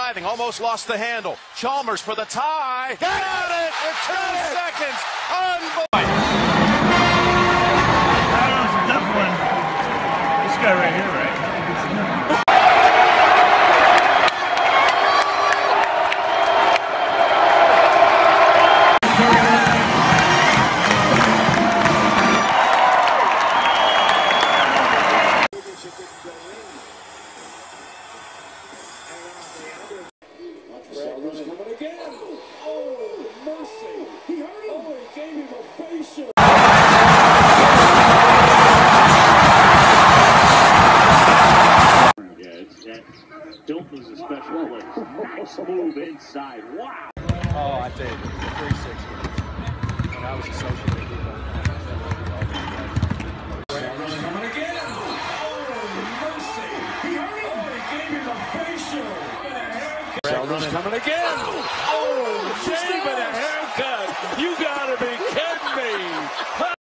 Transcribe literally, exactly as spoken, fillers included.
driving, almost lost the handle. Chalmers for the tie. Got it in two seconds. Unbelievable. That was a tough one. This guy right here, right? Sheldon's coming again. Oh, mercy. He hurt him. Oh, he gave him a facial. Yeah, it's, that, don't lose a special place. Nice move inside. Wow. Oh, I tell you, the three sixty. When I was associated with them. Sheldon's coming again. Oh, mercy. He hurt him. Oh, he gave him a facial. Sheldon's coming again. Oh,